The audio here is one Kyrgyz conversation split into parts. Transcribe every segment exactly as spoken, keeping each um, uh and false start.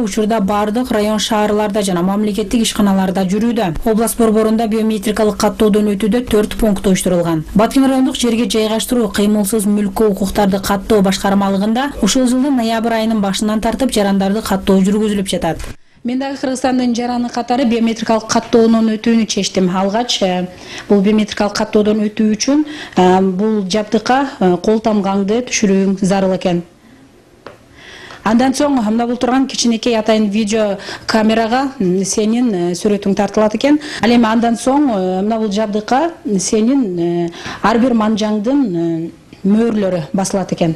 учурда бардык район шаарларда жана мамлекеттик ишканаларда жүрүүдө. Область борборунда биометрикалык каттоодон өтүүдө төрт пункт оюштурулган. Баткен райондук жерге жайгаштыруу кыймылсыз мүлккө укуктарды каттоо башкармалыгында ушул жылдын ноябрь айынын башынан тартып жарандарды каттоо жүргүзүлүп жатат. Мен дагы Кыргызстандын жараны катары биометрикалык каттоодон өтүүнү чечтим. Алгач бул биометрикалык каттоодон өтүү үчүн бул жабдыкка кол тамгаңды түшүрүүң зарыл экен. Андан соң мына бул турган кичинекей атайын видео камерага сенин сүрөтүң тартылат экен. Ал эми андан соң мына бул жабдыкка сенин ар бир манжаңдын мөөрлөрү басылат экен.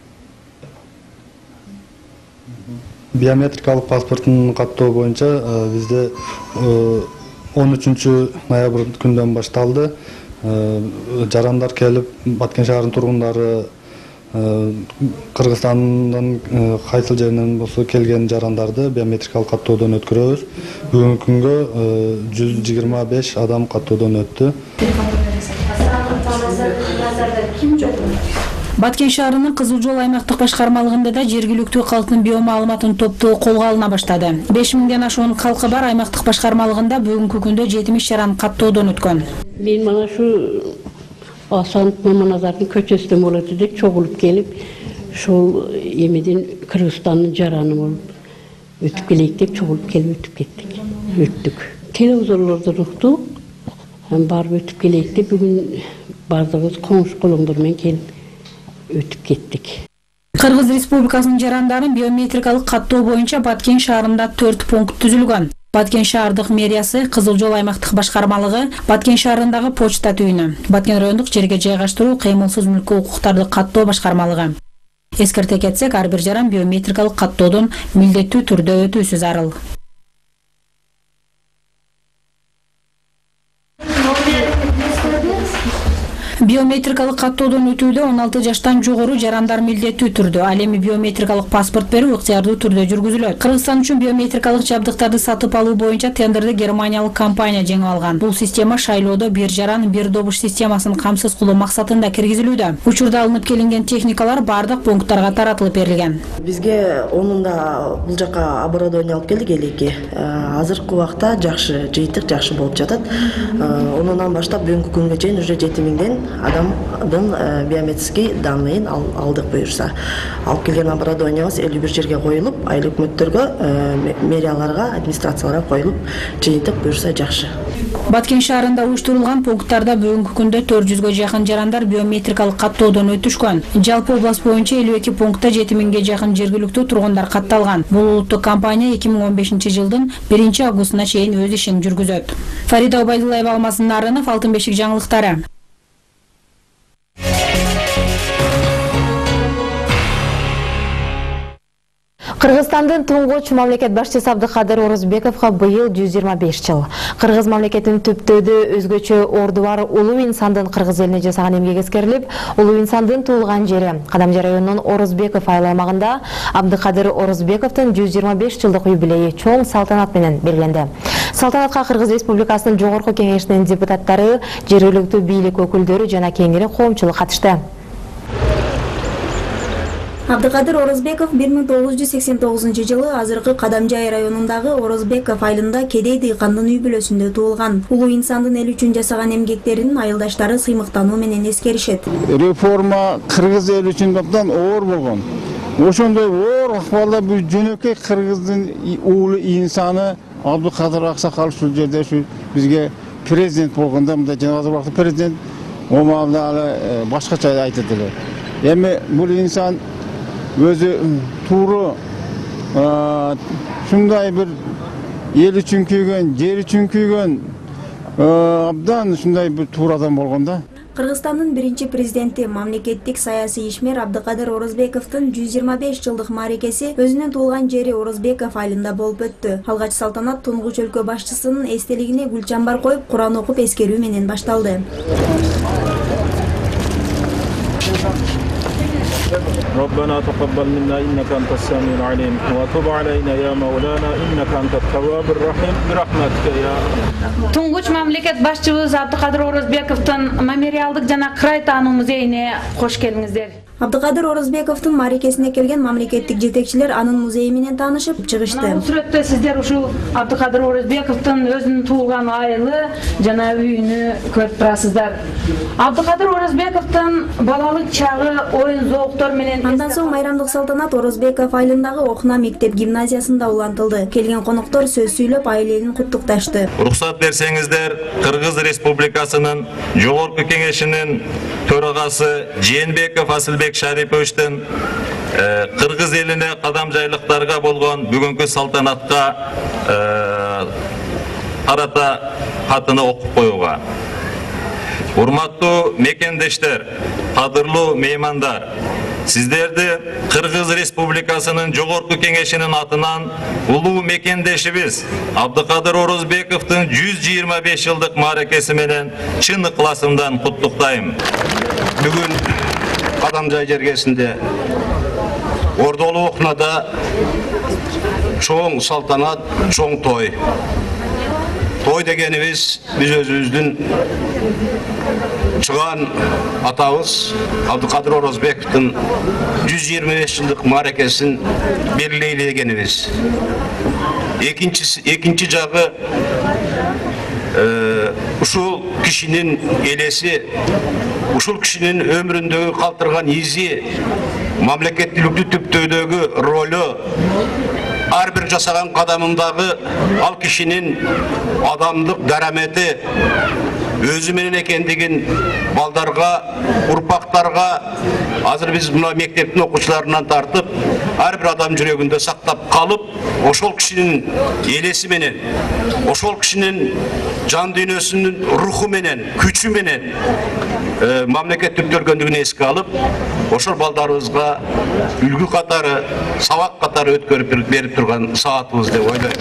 Биометрикалык паспорттун каттоо боюнча бизде он үчүнчү ноябрь күндөн башталды. Жарандар келип, Баткен шаарынын тургундары Кыргызстандын кайсыл жеринен болсо келген жарандарды биометрикалык каттоодон өткөрөбүз. Бүгүнкү күнгө жүз жыйырма беш адам каттоодон өттү. Баткен шаарынын Кызыл Жол аймактык башкармалыгында да жергиликтүү калктын биомаалыматын топтоо колго алына баштады. беш миңден ашуун калкы бар аймактык башкармалыгында бүгүнкү күндө жетимиш жаран каттоодон өткөн. Мен мана шу Асанов Маманазардын көчөсүнөн болот деп чогулуп келип, ушул эмеден Кыргызстандын жараны болуп өтүп келейик деп чогулуп келип өтүп кеттик. Өттүк. Телевизорлордон уктук, барып өтүп келейик деп бүгүн бардыгыбыз коңшу колоңдор менен келип өтүп кеттик. Кыргыз Республикасынын жарандарын биометрикалык каттоо боюнча Баткен шаарында төрт пункт түзүлгөн. Баткен шаардык мэриясы, Кызыл Жол аймактык башкармалыгы, Баткен шаарындагы почта түйүнү, Баткен райондук жерге жайгаштыруу кыймылсыз мүлккө укуктарды каттоо башкармалыгы. Эскерте кетсек, ар бир жаран биометрикалык каттоодон милдеттүү түрдө өтүүсү зарыл. Биометрикалык каттоодон өтүүдө он алты жаштан жогору жарандар милдеттүү түрдө, ал эми биометрикалык паспорт берүү ыктыярдуу түрдө жүргүзүлөт. Кыргызстан үчүн биометрикалык жабдыктарды сатып алуу боюнча тендерди германиялык компания жеңип алган. Бул система шайлоодо бир жаран, бир добуш системасын камсыз кылуу максатында киргизилүүдө. Учурда алынып келинген техникалар бардык пункттарга таратылып берилген. Бизге онунда бул жака оборудование алып келдик элеки. Азыркы убакта жакшы, жыйынтык жакшы болуп жатат. Онунан баштап бүгүнкү күнгө чейин уже жети миңден адамдын биометрический данныйын алдык буюрса. Алып келген оборудованиябыз элүү бир жерге коюлуп, айыл өкмөттөргө, мэрияларга, администрацияларга коюлуп, жыйынтык буюрса жакшы. Баткен шаарында уюштурулган пункттарда бүгүнкү күндө төрт жүзгө жакын жарандар биометрикалык каттоодон өтүшкөн. Жалпы область боюнча элүү эки пунктта жети миңге жакын жергиликтүү тургундар катталган. Бул улуттук компания эки миң он бешинчи жылдын биринчи августуна чейин өз ишин жүргүзөт. Фарида Убайдуллаева, Алмазын Нарынов, Алтын бешик жаңылыктары. Кыргызстандын туңгуч мамлекет башчысы Абдыкадыр Орозбековго быйыл жүз жыйырма беш жыл. Кыргыз мамлекетинин түптөөдө өзгөчө орду бар улуу инсандын кыргыз элине жасаган эмгеги эскерилип, улуу инсандын туулган жери Кадамжай районунун Орозбеков айыл аймагында Абдыкадыр Орозбековдун жүз жыйырма беш жылдык юбилейи чоң салтанат менен белгиленди. Салтанатка Кыргыз Республикасынын жогорку кеңешинин депутаттары, жергиликтүү бийлик өкүлдөрү жана кеңири коомчулук катышты. Абдыкадыр Орозбеков бир миң тогуз жүз сексен тогузунчу жылы азыркы Кадамжай районундагы Орозбеков айылында кедей дыйкандын үй бүлөсүндө туулган. Улуу инсандын эл үчүн жасаган эмгектерин айылдаштары сыймыктануу менен эскеришет. Реформа кыргыз эл үчүн абдан оор болгон. Ошондой оор акыбалда бул жөнөкөй кыргыздын улуу инсаны Абдыкадыр Аксакал ушул жерде ушу бизге президент болгондо, мында жанагы убакта президент омалда башкача айтып эле. Эми бул инсан өзү тууру ушундай бир эл үчүн күйгөн, жер үчүн күйгөн абдан ушундай бир туура адам болгон да. Кыргызстандын биринчи президенти, мамлекеттик саясий ишмер Абдыкадыр Орозбековдун жүз жыйырма беш жылдык мааракеси өзүнүн туулган жери Орозбеков айылында болуп өттү. Алгач салтанат тунгуч өлкө башчысынын эстелигине гүл чамбар коюп, Куран окуп эскерүү менен башталды. ربنا تقبل منا إنك أنت السميع العليم وتب علينا يا مولانا إنك أنت التواب الرحيم برحمتك يا Туңгуч мамлекет башчыбыз Абдыкадыр Орозбековдун мемориалдык жана кырай таануу музейине кош келиңиздер. Абдыкадыр Орозбековдун мааракесине келген мамлекеттик жетекчилер анын музейи менен таанышып чыгышты. Бул сүрөттө сиздер ушул Абдыкадыр Орозбековдун өзүнүн туулган айылы жана үйүнү көрүп турасыздар. Абдыкадыр Орозбековдун балалык чагы оюн зооктор менен. Андан соң майрамдык салтанат Орозбеков айылындагы Окна мектеп гимназиясында улантылды. Келген коноктор сөз сүйлөп айылын куттукташты. Уруксат берсеңиздер, Кыргыз Республикасынын Жогорку Кеңешинин төрагасы Жээнбеков Асылбек Шариповичтин Кыргыз элине кадамжайлыктарга болгон бүгүнкү салтанатка карата катыны окуп коюуга. Урматтуу мекендештер, кадырлуу меймандар, сиздерди Кыргыз Республикасынын Жогорку Кеңешинин атынан улуу мекендешибиз Абдыкадыр Орозбековдун жүз жыйырма беш жылдык мааракеси менен чын ыкласымдан куттуктайм. Бүгүн Кадамжай жергесинде Ордолуу Окнада чоң салтанат, чоң той. Той дегенибиз биз өзүбүздүн чыган атабыз Абдыкадыр Орозбековдун жүз жыйырма беш жылдык мааракесин белгилейли дегенибиз. Экинчи экинчи жагы ушул кишинин элеси, ушул кишинин өмүрүндөгү калтырган изи, мамлекеттүүлүктү түптөөдөгү ролу, ар бир жасаган кадамындагы ал кишинин адамдык дарамети өзү менен экендигин балдарга, урпактарга, азыр биз мына мектептин окуучуларынан тартып, ар бир адам жүрөгүндө сактап калып, ошол кишинин элеси менен, ошол кишинин жан дүйнөсүнүн руху менен, күчү менен мамлекет түптөлгөндүгүн эске алып, ошол балдарыбызга үлгү катары, сабак катары өткөрүп берип турган саатыбыз деп ойлойм.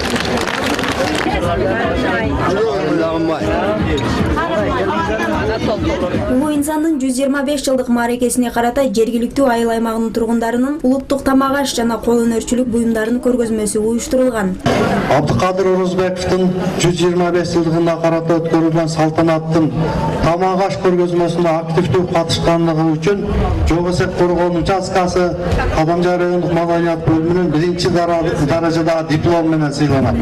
Улуу инсандын жүз жыйырма беш жылдык мааракесине карата жергиликтүү айыл аймагынын тургундарынын улуттук тамак аш жана кол өнөрчүлүк буюмдарынын көргөзмөсү уюштурулган. Абдыкадыр Орозбековдун жүз жыйырма беш жылдыгына карата өткөрүлгөн салтанаттын тамак аш көргөзмөсүнө активдүү катышкандыгы үчүн Жок эсеп коргоонун участкасы Кадамжай райондук маданият бөлүмүнүн биринчи даражадагы диплом менен сыйланат.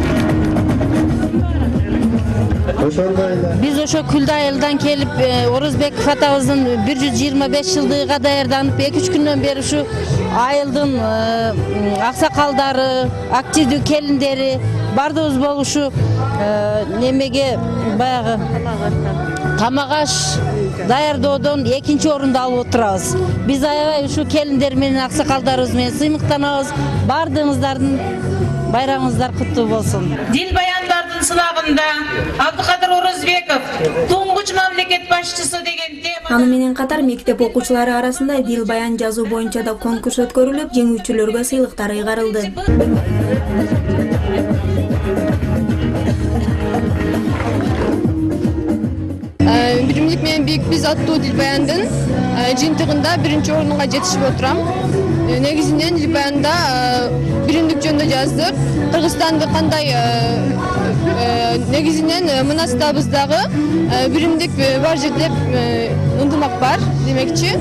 Biz ошо Күлдү айылдан келип, Орозбеков атабыздын жүз жыйырма беш жылдыгына даярданып, эки үч күндөн бери ушу айылдын аксакалдары, активдүү келиндери бардыгыбыз болуп ушу немеге баягы тамак аш даярдоодон экинчи орунду алып отурабыз. Биз аябай ушу келиндер менен аксакалдарыбыз менен сыймыктанабыз. Бардыгыңыздардын байрамыңыздар куттуу болсун. Дил баяндардын сынагында Абдыкадыр Орозбеков туңгуч мамлекет башчысы деген тема. Аны менен катар мектеп окуучулары арасында дил баян жазуу боюнча да конкурс өткөрүлүп, жеңүүчүлөргө сыйлыктар ыйгарылды. Биримдик менен бийик биз аттуу дил баяндын жыйынтыгында биринчи орунга жетишип отурам. Негизинен дил баянда биримдик жөнүндө жаздык. Кыргызстанды кандай негизинен мынастабыздагы биримдик бар жерде ынтымак бар демекчи.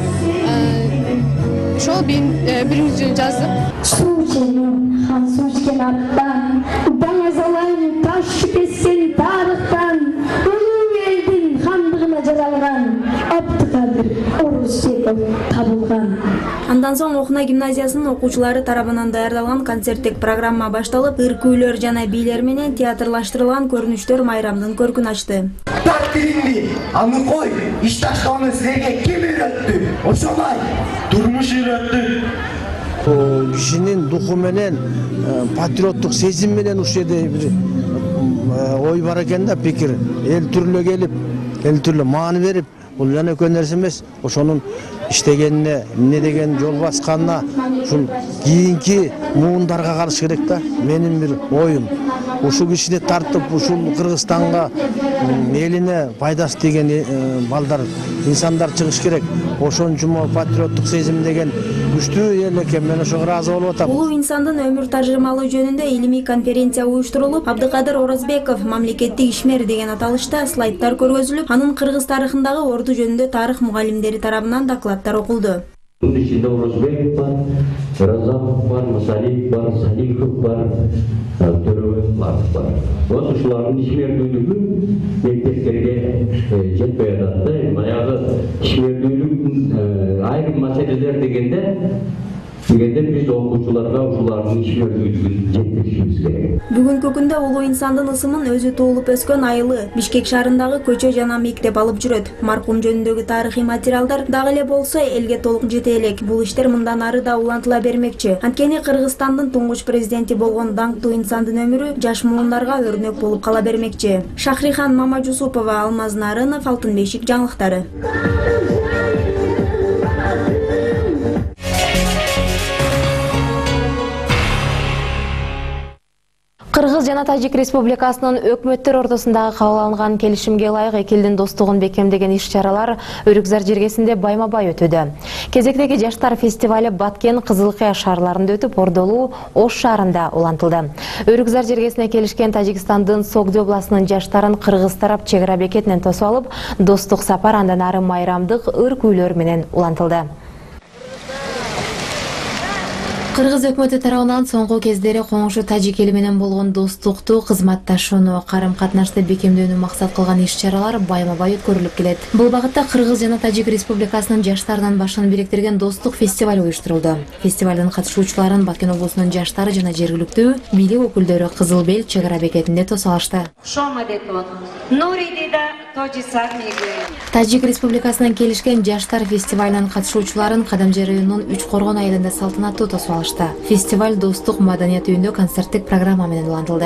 Ошол биримдик жөнүндө жаздык. Суу сенин хан суу ичкен аттан, даңазалайын таш кессен тарыхтан, улуу элдин хандыгына жаралган Абдыкадыр Орозбеков табылган. Андан соң Окна гимназиясынын окуучулары тарабынан даярдалган концерттик программа башталып, ыркүүлөр жана бийлер менен театрлаштырылган көрүнүштөр майрамдын көркүн ачты. Тартиринди, аны кой, иш таштоону силерге ким үйрөттү? Ошолай турмуш үйрөттү. Кишинин духу менен, патриоттук сезим менен ушул жерде бир ой бар экен да, пикир. Эл түрлө келип, эл түрлө маани берип, бул жана экөө нерсе эмес. Ошонун иштегенине, эмне деген жол басканына, ушул кийинки муундарга калыш керек да. Менин бир оюм. Ушул кишини тартып, ушул Кыргызстанга элине пайдасы деген балдар, инсандар чыгыш керек. Ошончума патриоттук сезим деген күчтүү эл экен, мен ошого ыраазы болуп атам. Улуу инсандын өмүр тажырымалуу жөнүндө илимий конференция уюштурулуп, Абдыкадыр Орозбеков мамлекеттик ишмер деген аталышта слайдтар көргөзүлүп, анын Кыргыз тарыхындагы орду жөнүндө тарых мугалимдери тарабынан докладдар окулду. Bunun içinde Orozbekov var, Razakov var, Musalif var, Salihov var, Töröv var. O şuların işmerdүүлүгү mekteптерге жетпей атат да. Баягы işmerdүүлүк айрым маселелер дегенде дегенде биз окуучуларга ушулардын ишмердүүлүгүн жеткиришибиз керек. Бүгүнкү күндө улуу инсандын ысымын өзү туулуп өскөн айылы Бишкек шаарындагы көчө жана мектеп алып жүрөт. Маркум жөнүндөгү тарыхый материалдар дагы эле болсо элге толук жете элек. Бул иштер мындан ары да улантыла бермекчи. Анткени Кыргызстандын туңгуч президенти болгон даңктуу инсандын өмүрү жаш муундарга өрнөк болуп кала бермекчи. Шахрихан Мамажусупова, Алмаз Нарынов, Алтын бешик жаңылыктары. Кыргыз жана Тажик Республикасынын өкмөттөр ортосундагы кабыл алынган келишимге ылайык эки элдин достугун бекемдеген иш-чаралар Өрүкзар жергесинде байма-бай өтүүдө. Кезектеги жаштар фестивали Баткен, Кызылкыя шаарларында өтүп, Ордолуу, Ош шаарында улантылды. Өрүкзар жергесине келишкен Тажикстандын Согди областынын жаштарын кыргыз тарап чек ара бекетинен тосуп алып, достук сапар андан ары майрамдык ыр күүлөр менен улантылды. Кыргыз өкмөтү тарабынан соңку кездери коңшу тажик эли менен болгон достукту, кызматташууну, карым-катнашты бекемдөөнү максат кылган иш-чаралар байма-бай өткөрүлүп келет. Бул багытта Кыргыз жана Тажик Республикасынын жаштарынын башын бириктирген достук фестиваль уюштурулду. Фестивалдын катышуучуларын Баткен облусунун жаштары жана жергиликтүү бийлик өкүлдөрү Кызыл Бел чек ара бекетинде тосуп алышты. Тажик Республикасынан келишкен жаштар фестивалынын катышуучуларын Кадамжы районунун Үч Коргон айылында салтанаттуу тосуп алышты. Фестиваль достук маданият үйүндө концерттик программа менен улантылды.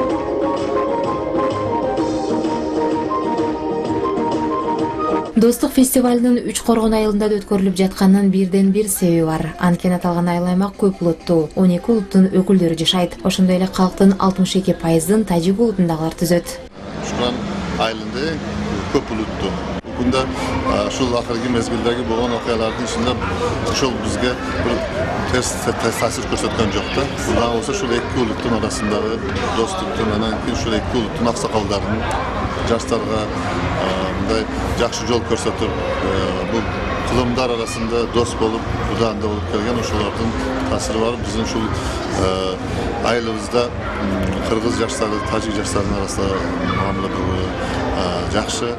Достук фестивалынын Үч Коргон айылында өткөрүлүп жатканынын бирден бир себеби бар. Анткени аталган айыл аймак көп улуттуу, он эки улуттун өкүлдөрү жашайт. Ошондой эле калктын алтымыш эки пайызын тажик улутундагылар түзөт. Ушул айылында көп улуттуу. Бүгүндө ушул акыркы мезгилдеги болгон окуялардын ичинде ошол бизге бир терс таасир көрсөткөн жок да. Дагы болсо ушул эки улуттун арасындагы достуктун, анан кийин ушул эки улуттун аксакалдарынын жаштарга мындай жакшы жол көрсөтүп, бул кылымдар арасында дос болуп, удаанда болуп келген ошолордун таасири бар. Биздин ушул айылыбызда кыргыз жаштары, тажик жаштарынын арасында мамиле жакшы.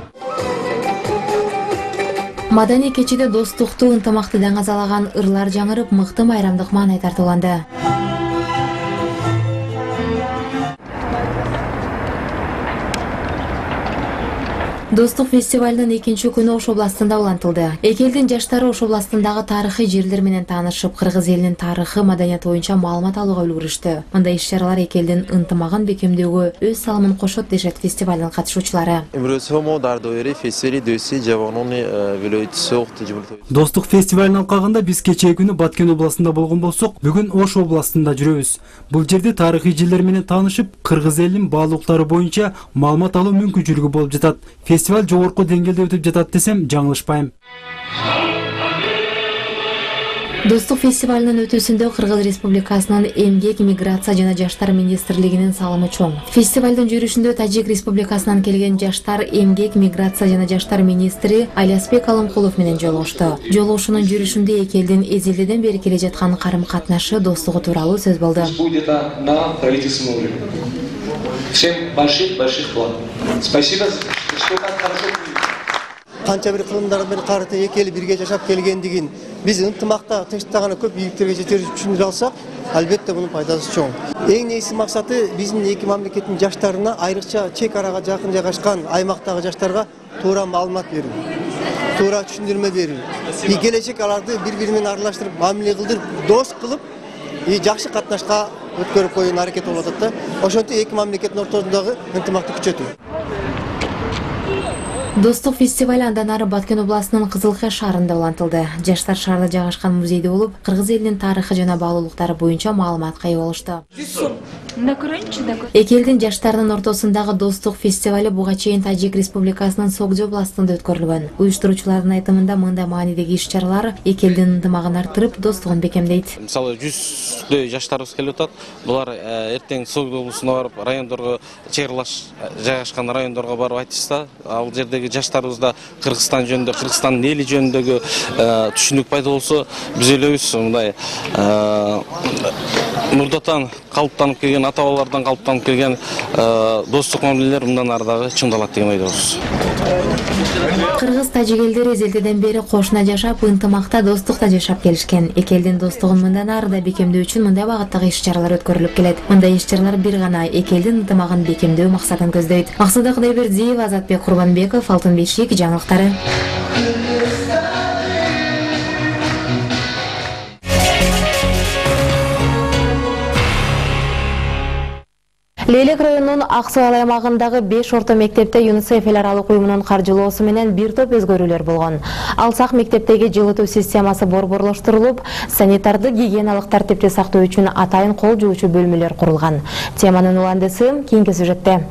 Маданий кечиде достукту, ынтымакты даңазалаган ырлар жаңырып, мыкты майрамдык маанай тартууланды. Достук фестивалынын экинчи күнү Ош областында улантылды. Эки элдин жаштары Ош областындагы тарыхый жерлер менен таанышып, кыргыз элинин тарыхы, маданияты боюнча маалымат алууга үлгүрүштү. Мындай иш-чаралар эки элдин ынтымагын бекемдөөгө өз салымын кошот дешет фестивалдын катышуучулары. Достук фестивалынын алкагында биз кечээ күнү Баткен областында болгон болсок, бүгүн Ош областында жүрөбүз. Бул жерде тарыхый жерлер менен таанышып, кыргыз элинин баалуулуктары боюнча маалымат алуу мүмкүнчүлүгү болуп жатат. Фестиваль жогорку деңгээлде өтүп жатат десем жаңылышпайм. Достук фестивалынын өтүүсүндө Кыргыз Республикасынын Эмгек, миграция жана жаштар министрлигинин салымы чоң. Фестивалдын жүрүшүндө Тажик Республикасынан келген жаштар Эмгек, миграция жана жаштар министри Алиасбек Алымкулов менен жолугушту. Жолугушуунун жүрүшүндө эки элдин эзелдеден бери келе жаткан карым-катнашы, достугу тууралуу сөз болду. Всем больших-больших план. Спасибо, что так хорошо. Канча бир кылымдардан бери карата эки эл бирге жашап келгендигин, биз ынтымакта тынчтаган көп ийгиликтерге жетер түшүнүп алсак, албетте мунун пайдасы чоң. Эң негизги максаты биздин эки мамлекеттин жаштарына, айрыкча чек арага жакын жайгашкан аймактагы жаштарга туура маалымат берүү, туура түшүндүрмө берүү. И келечек аларды бири-бири менен аралаштырып, мамиле кылдырып, дос кылып, и жакшы катнашка өткөрүп коюун аракет болуп атат да. Ошентип эки мамлекеттин ортосундагы ынтымакты күчөтүү. Достук фестиваль андан ары Баткен областынын Кызылкыя шаарында улантылды. Жаштар шаарда жайгашкан музейде болуп, кыргыз элинин тарыхы жана баалуулуктары боюнча маалыматка ээ болушту. Эки элдин жаштарынын ортосундагы достук фестиваль буга чейин Тажик Республикасынын Согжо областында өткөрүлгөн. Уюштуруучулардын айтымында мындай маанидеги иш-чаралар эки элдин ынтымагын арттырып, достугун бекемдейт. Мисалы жүздөй жаштарыбыз келип атат. Булар эртең Согжо облусуна барып, райондорго чегарлаш жайгашкан райондорго барып айтышса, ал жердеги жаштарыбызда Кыргызстан жөнүндө, Кыргызстандын эли жөнүндөгү түшүнүк пайда болсо, биз ойлойбуз мындай мурдатан калыптанып келген, ата-бабалардан калыптанып келген достук мамилелер мындан ары дагы чыңдалат деген ойдобуз. Кыргыз тажик элдери эзелтеден бери кошуна жашап, ынтымакта, достукта жашап келишкен. Эки элдин достугун мындан ары да бекемдөө үчүн мындай багыттагы иш-чаралар өткөрүлүп келет. Мындай иш-чаралар бир гана эки элдин ынтымагын бекемдөө максатын көздөйт. Максуда Кудайбердиева, Азатбек Курбанбеков, Алтын бешик жаңылыктары. Лейлек районунун Аксуал аймагындагы беш орто мектепте ЮНИСЕФ эл аралык уюмунун каржылоосу менен бир топ өзгөрүүлөр болгон. Алсак мектептеги жылытуу системасы борборлоштурулуп, санитардык гигиеналык тартипти сактоо үчүн атайын кол жуучу бөлмөлөр курулган. Теманын уландысы кийинки сюжетте.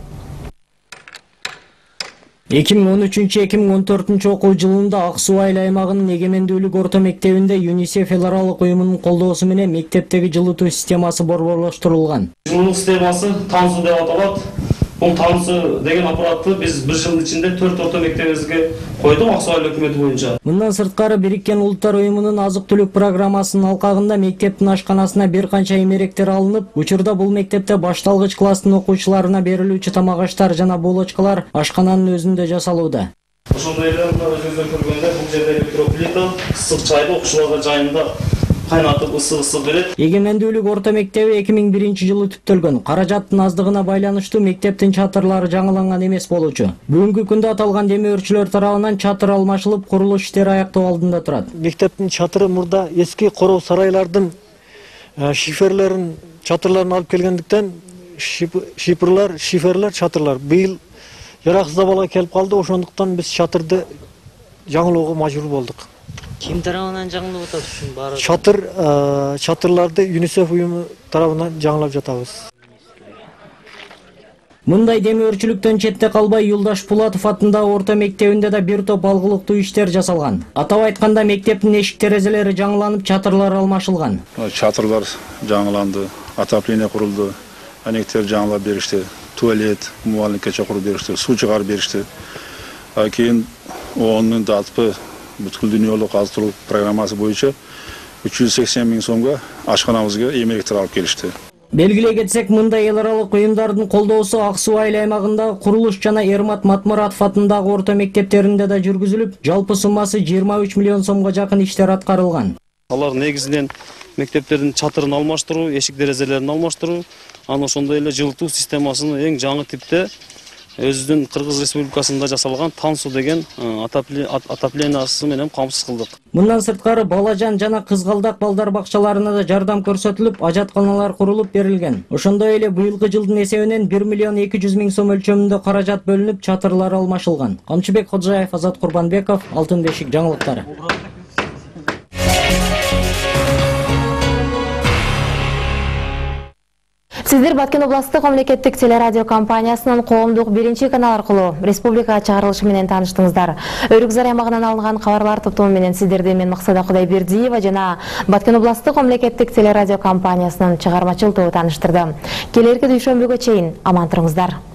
эки миң он үчүнчү эки миң он төртүнчү окуу жылында Аксуал аймагынын эгемендүүлүк орто мектебинде ЮНИСЕФ эл аралык уюмунун колдоосу менен мектептеги жылытуу системасы борборлоштурулган. Жылытуу системасы Тансу деп аталат. Бул Тансу деген аппаратты биз бир жылдын ичинде төрт орто мектебибизге койдук Аксуал өкмөтү боюнча. Мындан сырткары Бириккен Улуттар уюмунун азык-түлүк программасынын алкагында мектептин ашканасына бир канча эмеректер алынып, учурда бул мектепте башталгыч класстын окуучуларына берилүүчү тамак аштар жана булочкалар ашкананын өзүндө жасалууда. Ошондой эле мына өзүңүздөр көргөндөй бул жерде электроплита, ысык чайды окуучуларга жайында кайнатып ысык-ысык берет. Эгемендүүлүк орто мектеби эки миң биринчи жылы түптөлгөн. Каражаттын аздыгына байланыштуу мектептин чатырлары жаңыланган эмес болчу. Бүгүнкү күндө аталган демөөрчүлөр тарабынан чатыр алмашылып, курулуш иштери аяктоо алдында турат. Мектептин чатыры мурда эски короо сарайлардын шиферлерин, чатырларын алып келгендиктен шифрлар, шиферлер, чатырлар быйыл жараксыз абалга келип калды. Ошондуктан биз чатырды жаңылоого мажбур болдук. Ким тарабынан жаңылып атат ушун баары? Чатыр, чатырларды ЮНИСЕФ уюму тарабынан жаңылап жатабыз. Мындай демөөрчүлүктөн четте калбай Юлдаш Пулатов атындагы орто мектебинде да бир топ алгылыктуу иштер жасалган. Атап айтканда мектептин эшик терезелери жаңыланып, чатырлар алмашылган. Чатырлар жаңыланды, отопление курулду, анектер жаңылап беришти, туалет, муаллимке куруп беришти, суу чыгарып беришти. Кийин оонун датпы бүткүл дүйнөлүк азык-түлүк программасы боюнча үч жүз сексен миң сомго ашканабызга эмеректер алып келишти. Белгилей кетсек, мындай эл аралык уюмдардын колдоосу Аксуал аймагындагы Курулуш жана Эрмат Матмуратов атындагы орто мектептеринде да жүргүзүлүп, жалпы суммасы жыйырма үч миллион сомго жакын иштер аткарылган. Алар негизинен мектептердин чатырын алмаштыруу, эшик терезелерин алмаштыруу, анан ошондой эле жылытуу системасын эң жаңы типте өзүнүн Кыргыз Республикасында жасалган Тансу деген отоплениясы менен камсыз кылдык. Мындан сырткары балажан жана кызгалдак балдар бакчаларына да жардам көрсөтүлүп, ажатканалар курулуп берилген. Ошондой эле быйылкы жылдын эсебинен бир миллион эки жүз миң сом өлчөмүндө каражат бөлүнүп, чатырлар алмашылган. Камчыбек Ходжаев, Азат Курбанбеков, Алтын бешик жаңылыктары. Сиздер Баткен областык мамлекеттик телерадио компаниясынын коомдук биринчи канал аркылуу республика чыгарылышы менен тааныштыңыздар. Өрүкзар аймагынан алынган кабарлар топтому менен сиздерди мен Максуда Кудайбердиева жана Баткен областык мамлекеттик телерадио компаниясынын чыгармачыл тобу тааныштырды. Келерки дүйшөмбүгө чейин аман туруңуздар.